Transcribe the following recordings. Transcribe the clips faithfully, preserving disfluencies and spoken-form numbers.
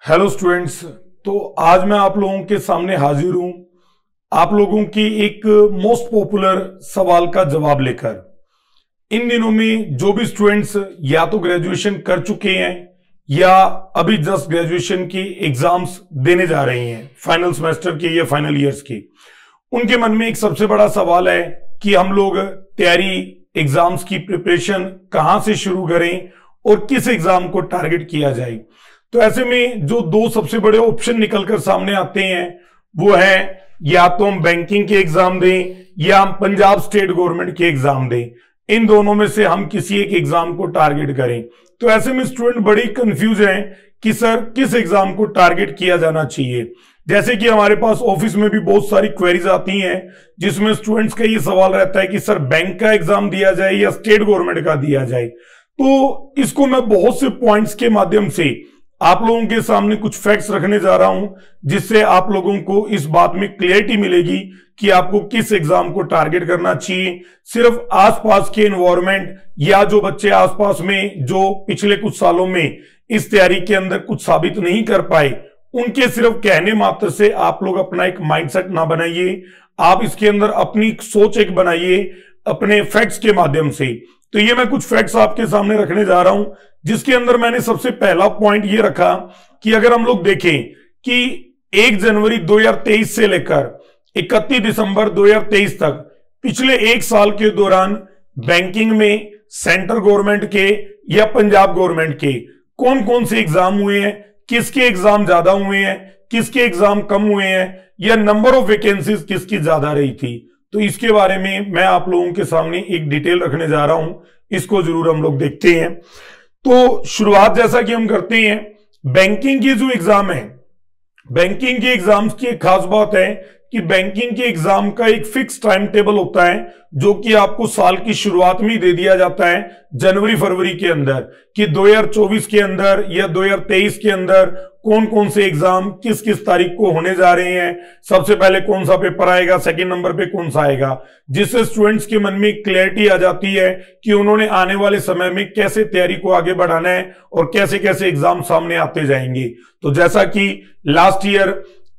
Hello students. तो आज मैं आप लोगों के सामने हाजिर हूं आप लोगों की एक मोस्ट पॉपुलर सवाल का जवाब लेकर। इन दिनों में जो भी स्टूडेंट्स या तो ग्रेजुएशन कर चुके हैं या अभी जस्ट ग्रेजुएशन की एग्जाम्स देने जा रहे हैं, फाइनल सेमेस्टर के या फाइनल ईयर्स के, उनके मन में एक सबसे बड़ा सवाल है कि हम लोग तैयारी एग्जाम्स की प्रिपरेशन कहां से शुरू करें और किस एग्जाम को टारगेट किया जाए। तो ऐसे में जो दो सबसे बड़े ऑप्शन निकलकर सामने आते हैं वो है या तो हम बैंकिंग के एग्जाम दें या हम पंजाब स्टेट गवर्नमेंट के एग्जाम दें। इन दोनों में से हम किसी एक एग्जाम को टारगेट करें। तो ऐसे में स्टूडेंट बड़ी कंफ्यूज हैं कि सर किस एग्जाम को टारगेट किया जाना चाहिए। जैसे कि हमारे पास ऑफिस में भी बहुत सारी क्वेरीज आती हैं जिसमें स्टूडेंट्स का ये सवाल रहता है कि सर बैंक का एग्जाम दिया जाए या स्टेट गवर्नमेंट का दिया जाए। तो इसको मैं बहुत से पॉइंट्स के माध्यम से आप लोगों के सामने कुछ फैक्ट्स रखने जा रहा हूं जिससे आप लोगों को इस बात में क्लियरिटी मिलेगी कि आपको किस एग्जाम को टारगेट करना चाहिए। सिर्फ आसपास के एनवायरनमेंट या जो बच्चे आसपास में जो पिछले कुछ सालों में इस तैयारी के अंदर कुछ साबित नहीं कर पाए, उनके सिर्फ कहने मात्र से आप लोग अपना एक माइंडसेट ना बनाइए। आप इसके अंदर अपनी सोच एक बनाइए अपने फैक्ट्स के माध्यम से। तो ये मैं कुछ फैक्ट्स आपके सामने रखने जा रहा हूं जिसके अंदर मैंने सबसे पहला पॉइंट ये रखा कि अगर हम लोग देखें कि एक जनवरी दो हज़ार तेईस से लेकर इकतीस दिसंबर दो हज़ार तेईस तक पिछले एक साल के दौरान बैंकिंग में सेंट्रल गवर्नमेंट के या पंजाब गवर्नमेंट के कौन कौन से एग्जाम हुए हैं, किसके एग्जाम ज्यादा हुए हैं, किसके एग्जाम कम हुए हैं, या नंबर ऑफ वैकेंसीज किसकी ज्यादा रही थी। तो इसके बारे में मैं आप लोगों के सामने एक डिटेल रखने जा रहा हूं, इसको जरूर हम लोग देखते हैं। तो शुरुआत जैसा कि हम करते हैं, बैंकिंग के जो एग्जाम है, बैंकिंग के एग्जाम्स की एक खास बात है कि बैंकिंग के एग्जाम का एक फिक्स टाइम टेबल होता है जो कि आपको साल की शुरुआत में ही दे दिया जाता है जनवरी फरवरी के अंदर कि दो हज़ार चौबीस के अंदर या दो हज़ार तेईस के अंदर कौन कौन से एग्जाम किस किस तारीख को होने जा रहे हैं, सबसे पहले कौन सा पेपर आएगा, सेकंड नंबर पे कौन सा आएगा, जिससे स्टूडेंट्स के मन में क्लैरिटी आ जाती है कि उन्होंने आने वाले समय में कैसे तैयारी को आगे बढ़ाना है और कैसे कैसे एग्जाम सामने आते जाएंगे। तो जैसा कि लास्ट ईयर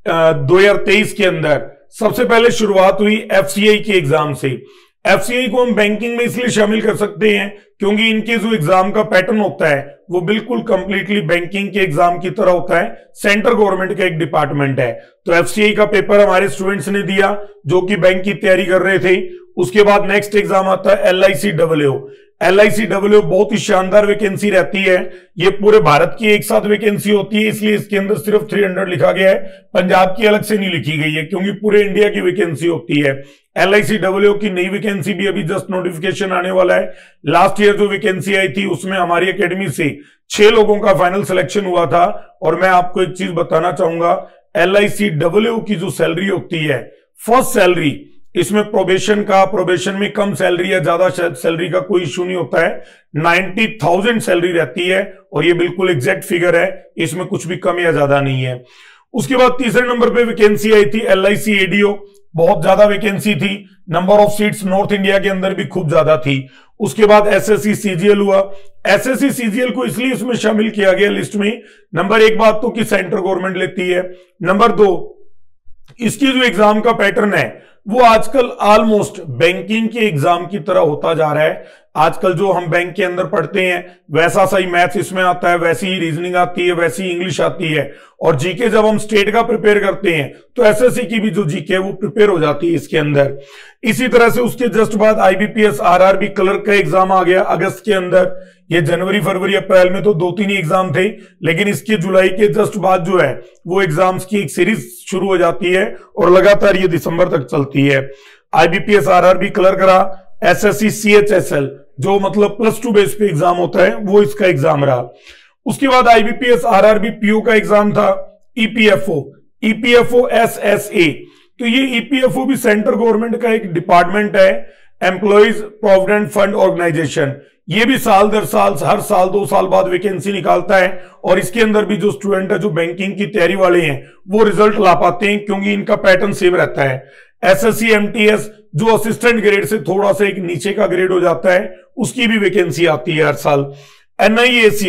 दो हज़ार तेईस के अंदर सबसे पहले शुरुआत हुई एफसीआई के एग्जाम से। एफसीआई को हम बैंकिंग में इसलिए शामिल कर सकते हैं क्योंकि इनके जो एग्जाम का पैटर्न होता है वो बिल्कुल कंप्लीटली बैंकिंग के एग्जाम की तरह होता है, सेंट्रल गवर्नमेंट का एक डिपार्टमेंट है। तो एफसीआई का पेपर हमारे स्टूडेंट्स ने दिया जो कि बैंक की तैयारी कर रहे थे। उसके बाद नेक्स्ट एग्जाम आता है L I C W O. L I C W O बहुत ही शानदार वैकेंसी रहती है, ये पूरे भारत की एक साथ वैकेंसी होती है, इसलिए इसके अंदर सिर्फ तीन सौ लिखा गया है, पंजाब की अलग से नहीं लिखी गई है क्योंकि पूरे इंडिया की वैकेंसी होती है। एल आई सी डब्ल्यू ओ की नई वैकेंसी भी अभी जस्ट नोटिफिकेशन आने वाला है। लास्ट ईयर जो वैकेंसी आई थी उसमें हमारी एकेडमी से छह लोगों का फाइनल सिलेक्शन हुआ था। और मैं आपको एक चीज बताना चाहूंगा, एल आई सी डब्ल्यू ओ की जो सैलरी होती है, फर्स्ट सैलरी, इसमें प्रोबेशन का प्रोबेशन में कम सैलरी या ज्यादा सैलरी का कोई इशू नहीं होता है, नब्बे हज़ार सैलरी रहती है और ये बिल्कुल एग्जैक्ट फिगर है, इसमें कुछ भी कम या ज्यादा नहीं है। उसके बाद तीसरे नंबर पे वैकेंसी आई थी L I C A D O, बहुत ज्यादा वैकेंसी थी, number of seats north India के अंदर भी खूब ज्यादा थी। उसके बाद S S C C G L हुआ। S S C C G L को इसलिए इसमें शामिल किया गया लिस्ट में, नंबर एक बात तो कि सेंट्रल गवर्नमेंट लेती है, नंबर दो इसकी जो एग्जाम का पैटर्न है वो आजकल ऑलमोस्ट बैंकिंग के एग्जाम की तरह होता जा रहा है। आजकल जो हम बैंक के अंदर पढ़ते हैं वैसा सही मैथ्स इसमें आता है, वैसी ही रीजनिंग आती है, वैसी ही इंग्लिश आती है। और जीके जब हम स्टेट का प्रिपेयर करते हैं तो एसएससी की भी जो जीके है वो प्रिपेयर हो जाती है इसके अंदर। इसी तरह से उसके जस्ट बाद आईबीपीएस आरआरबी क्लर्क का एग्जाम आ गया अगस्त के अंदर। ये जनवरी फरवरी अप्रैल में तो दो तीन ही एग्जाम थे, लेकिन इसके जुलाई के जस्ट बाद जो है वो एग्जाम्स की एक सीरीज शुरू हो जाती है और लगातार ये दिसंबर तक चलती है। आईबीपीएस आरआरबी क्लर्क रहा, एसएससी सीएचएसएल जो मतलब प्लस टू बेस पे एग्जाम होता है वो इसका एग्जाम रहा। उसके बाद आईबीपीएस आरआरबी पीओ का एग्जाम था, ईपीएफओ ईपीएफओ एसएसए। तो ये ईपीएफओ भी सेंट्रल गवर्नमेंट का एक डिपार्टमेंट है, एम्प्लॉइज प्रोविडेंट फंड ऑर्गेनाइजेशन। ये भी साल दर साल हर साल दो साल बाद वैकेंसी निकालता है और इसके अंदर भी जो स्टूडेंट है जो बैंकिंग की तैयारी वाले हैं वो रिजल्ट ला पाते हैं क्योंकि इनका पैटर्न सेम रहता है। एसएससी एमटीएस जो असिस्टेंट ग्रेड से थोड़ा सा एक नीचे का ग्रेड हो जाता है उसकी भी वैकेंसी आती है हर साल। एनआईएसीएल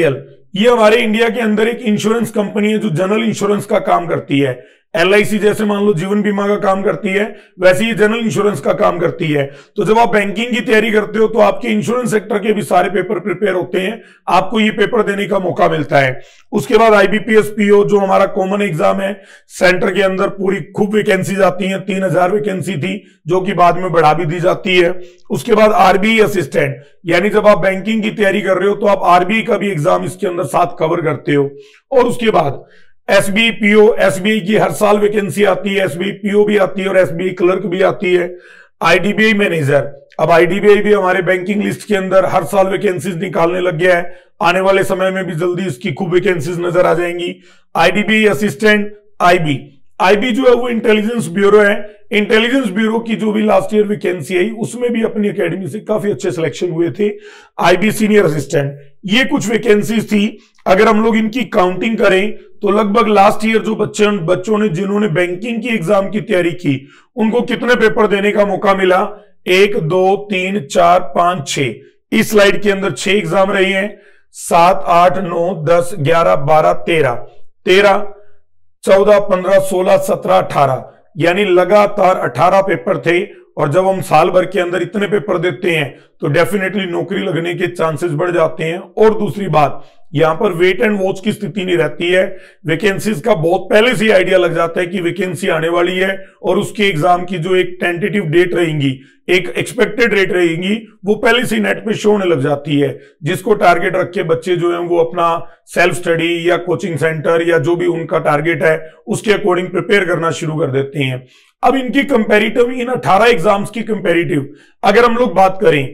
ये हमारे इंडिया के अंदर एक इंश्योरेंस कंपनी है जो जनरल इंश्योरेंस का काम करती है। एल आई सी जैसे मान लो जीवन बीमा का काम करती है, वैसे ही जनरल इंश्योरेंस का काम करती है। तो जब आप बैंकिंग की तैयारी करते हो तो आपके इंश्योरेंस सेक्टर के भी सारे पेपर प्रिपेयर होते हैं, आपको ये पेपर देने का मौका मिलता है। उसके बाद I B P S P O जो हमारा कॉमन एग्जाम है, सेंटर के अंदर पूरी खूब वैकेंसीज आती हैं, तीन हजार वैकेंसी थी जो कि बाद में बढ़ा भी दी जाती है। उसके बाद आर बी आई असिस्टेंट, यानी जब आप बैंकिंग की तैयारी कर रहे हो तो आप आर बी आई का भी एग्जाम इसके अंदर साथ कवर करते हो। और उसके बाद S B I P O, S B I की हर साल वैकेंसी आती है, S B I P O भी आती है और एस बी आई क्लर्क भी आती है। I D B I manager, अब आई डी बी आई भी हमारे बैंकिंग लिस्ट के अंदर हर साल वैकेंसीज निकालने लग गया है, आने वाले समय में भी जल्दी इसकी खूब वैकेंसीज नजर आ जाएंगी। I D B I assistant, I B I B जो है वो इंटेलिजेंस ब्यूरो है। इंटेलिजेंस ब्यूरो की जो भी लास्ट ईयर वैकेंसी आई उसमें भी अपनी एकेडमी से काफी अच्छे सिलेक्शन हुए थे। आई बी सीनियर असिस्टेंट, ये कुछ वैकेंसीज थी। अगर हम लोग इनकी काउंटिंग करें तो लगभग लास्ट ईयर जो बच्चे बच्चों ने जिन्होंने बैंकिंग की एग्जाम की तैयारी की उनको कितने पेपर देने का मौका मिला? एक, दो, तीन, चार, पांच, छह। इस स्लाइड के अंदर छह एग्जाम रही हैं, सात, आठ, नौ, दस, ग्यारह, बारह, तेरह, तेरह, चौदह, पंद्रह, सोलह, सत्रह, अठारह, यानी लगातार अठारह पेपर थे। और जब हम साल भर के अंदर इतने पेपर देते हैं तो डेफिनेटली नौकरी लगने के चांसेस बढ़ जाते हैं। और दूसरी बात, यहां पर वेट एंड वॉच की स्थिति नहीं रहती है, वैकेंसीज का बहुत पहले से आइडिया लग जाता है कि वैकेंसी आने वाली है और उसके एग्जाम की जो एक टेंटेटिव डेट रहेगी, एक एक्सपेक्टेड डेट रहेगी, वो पहले से नेट पे शो होने लग जाती है, जिसको टारगेट रख के बच्चे जो हैं वो अपना सेल्फ स्टडी या कोचिंग सेंटर या जो भी उनका टारगेट है उसके अकॉर्डिंग प्रिपेयर करना शुरू कर देते हैं। अब इनकी कंपेरिटिव, इन अठारह एग्जाम्स की कंपेरिटिव अगर हम लोग बात करें,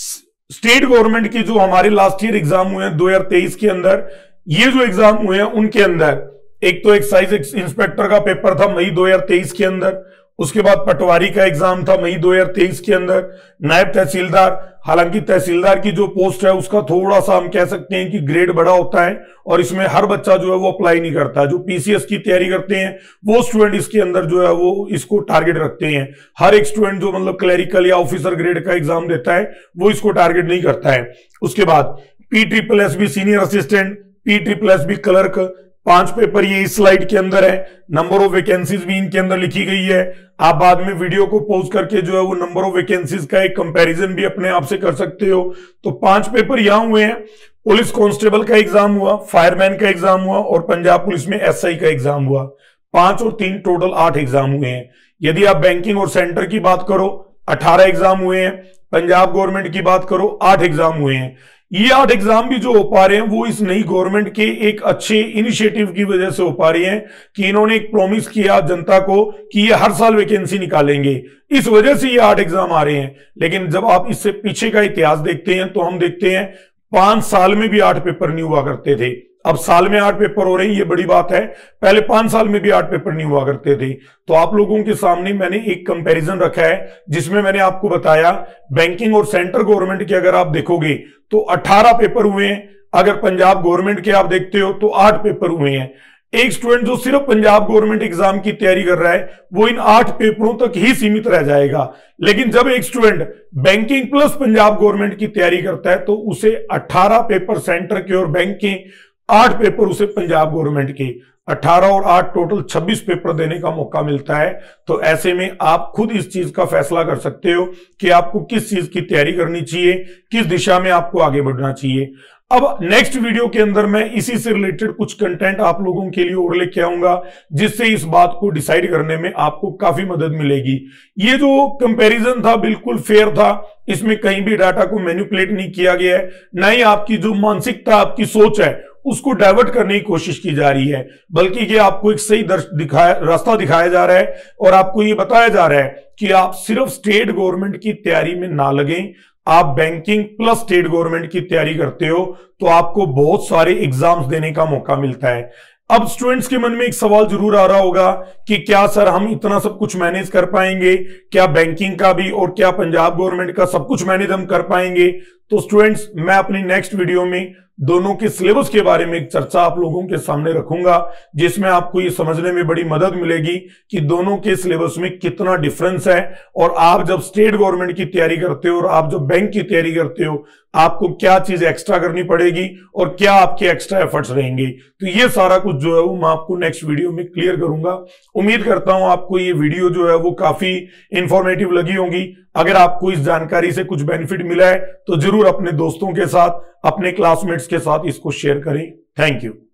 स्टेट गवर्नमेंट की जो हमारे लास्ट ईयर एग्जाम हुए हैं दो हजार तेईस के अंदर, ये जो एग्जाम हुए हैं उनके अंदर एक तो एक्साइज इंस्पेक्टर का पेपर था मई दो हजार तेईस के अंदर, उसके बाद पटवारी का एग्जाम था मई दो हजार तेईस के अंदर, नायब तहसीलदार, हालांकि तहसीलदार की जो पोस्ट है उसका थोड़ा सा हम कह सकते हैं कि ग्रेड बड़ा होता है और इसमें हर बच्चा जो है वो अप्लाई नहीं करता। जो पी सी एस की तैयारी करते हैं वो स्टूडेंट इसके अंदर जो है वो इसको टारगेट रखते हैं। हर एक स्टूडेंट जो मतलब क्लरिकल या ऑफिसर ग्रेड का एग्जाम देता है वो इसको टारगेट नहीं करता है। उसके बाद P triple S B senior assistant, P triple S B clerk, पांच पेपर ये इस स्लाइड के अंदर है। नंबर ऑफ वैकेंसीज भी इनके अंदर लिखी गई है। आप बाद में वीडियो को पॉज करके जो है वो नंबर ऑफ वैकेंसीज का एक कंपैरिजन भी अपने आप से कर सकते हो। तो पांच पेपर यहां हुए हैं, पुलिस कांस्टेबल का एग्जाम हुआ, फायरमैन का एग्जाम हुआ और पंजाब पुलिस में एस आई का एग्जाम हुआ। पांच और तीन टोटल आठ एग्जाम हुए हैं। यदि आप बैंकिंग और सेंटर की बात करो अठारह एग्जाम हुए हैं, पंजाब गवर्नमेंट की बात करो आठ एग्जाम हुए हैं। ये आठ एग्जाम भी जो हो पा रहे हैं वो इस नई गवर्नमेंट के एक अच्छे इनिशिएटिव की वजह से हो पा रही हैं कि इन्होंने एक प्रॉमिस किया जनता को कि ये हर साल वैकेंसी निकालेंगे, इस वजह से ये आठ एग्जाम आ रहे हैं। लेकिन जब आप इससे पीछे का इतिहास देखते हैं तो हम देखते हैं पांच साल में भी आठ पेपर नहीं हुआ करते थे। अब साल में आठ पेपर हो रहे हैं, ये बड़ी बात है। पहले पांच साल में भी आठ पेपर नहीं हुआ करते थे। तो आप लोगों के सामने मैंने एक कंपैरिजन रखा है जिसमें मैंने आपको बताया बैंकिंग और सेंटर गवर्नमेंट के अगर आप देखोगे तो अठारह पेपर हुए हैं, अगर पंजाब गवर्नमेंट के आप देखते हो तो आठ पेपर हुए हैं। एक स्टूडेंट जो सिर्फ पंजाब गवर्नमेंट एग्जाम की तैयारी कर रहा है वो इन आठ पेपरों तक ही सीमित रह जाएगा। लेकिन जब एक student banking plus Punjab government की तैयारी करता है तो उसे अठारह पेपर सेंटर के और बैंक के, आठ पेपर उसे पंजाब गवर्नमेंट के, अठारह और आठ टोटल छब्बीस पेपर देने का मौका मिलता है। तो ऐसे में आप खुद इस चीज का फैसला कर सकते हो कि आपको किस चीज की तैयारी करनी चाहिए, किस दिशा में आपको आगे बढ़ना चाहिए। अब नेक्स्ट वीडियो के अंदर मैं इसी से रिलेटेड कुछ कंटेंट आप लोगों के लिए और लेके आऊंगा जिससे इस बात को डिसाइड करने में आपको काफी मदद मिलेगी। ये जो कंपैरिजन था बिल्कुल फेयर था, इसमें कहीं भी डाटा को मैनिपुलेट नहीं किया गया है, ना ही आपकी जो मानसिकता, आपकी सोच है उसको डाइवर्ट करने की कोशिश की जा रही है, बल्कि कि आपको एक सही दिखाया रास्ता दिखाया जा रहा है और आपको ये बताया जा रहा है कि आप सिर्फ स्टेट गवर्नमेंट की तैयारी में ना लगें, आप बैंकिंग प्लस स्टेट गवर्नमेंट की तैयारी करते हो तो आपको बहुत सारे एग्जाम्स देने का मौका मिलता है। अब स्टूडेंट्स के मन में एक सवाल जरूर आ रहा होगा कि क्या सर हम इतना सब कुछ मैनेज कर पाएंगे, क्या बैंकिंग का भी और क्या पंजाब गवर्नमेंट का सब कुछ मैनेज हम कर पाएंगे। तो स्टूडेंट्स मैं अपनी नेक्स्ट वीडियो में दोनों के सिलेबस के बारे में एक चर्चा आप लोगों के सामने रखूंगा जिसमें आपको ये समझने में बड़ी मदद मिलेगी कि दोनों के सिलेबस में कितना डिफरेंस है और आप जब स्टेट गवर्नमेंट की तैयारी करते हो और आप जब बैंक की तैयारी करते हो आपको क्या चीज एक्स्ट्रा करनी पड़ेगी और क्या आपके एक्स्ट्रा एफर्ट्स रहेंगे। तो ये सारा कुछ जो है वो मैं आपको नेक्स्ट वीडियो में क्लियर करूंगा। उम्मीद करता हूं आपको ये वीडियो जो है वो काफी इंफॉर्मेटिव लगी होगी। अगर आपको इस जानकारी से कुछ बेनिफिट मिला है तो जरूर अपने दोस्तों के साथ, अपने क्लासमेट्स के साथ इसको शेयर करें। Thank you.